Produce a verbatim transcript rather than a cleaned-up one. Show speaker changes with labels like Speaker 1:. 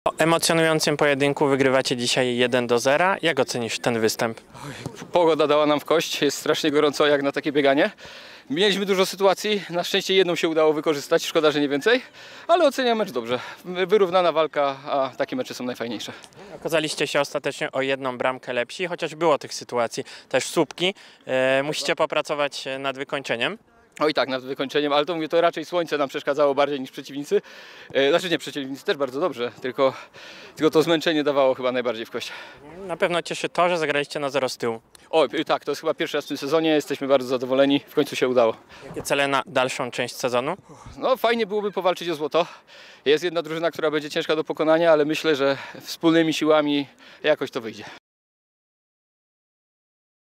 Speaker 1: Po emocjonującym pojedynku wygrywacie dzisiaj jeden do zera. Jak ocenisz ten występ?
Speaker 2: Pogoda dała nam w kość, jest strasznie gorąco jak na takie bieganie. Mieliśmy dużo sytuacji, na szczęście jedną się udało wykorzystać, szkoda, że nie więcej, ale oceniam mecz dobrze. Wyrównana walka, a takie mecze są najfajniejsze.
Speaker 1: Okazaliście się ostatecznie o jedną bramkę lepsi, chociaż było tych sytuacji też słupki. E, musicie popracować nad wykończeniem.
Speaker 2: Oj tak, nad wykończeniem, ale to mówię, to raczej słońce nam przeszkadzało bardziej niż przeciwnicy. E, znaczy nie, przeciwnicy też bardzo dobrze, tylko, tylko to zmęczenie dawało chyba najbardziej w kość.
Speaker 1: Na pewno cieszy to, że zagraliście na zero z tyłu.
Speaker 2: O tak, to jest chyba pierwszy raz w tym sezonie, jesteśmy bardzo zadowoleni, w końcu się udało.
Speaker 1: Jakie cele na dalszą część sezonu?
Speaker 2: No fajnie byłoby powalczyć o złoto. Jest jedna drużyna, która będzie ciężka do pokonania, ale myślę, że wspólnymi siłami jakoś to wyjdzie.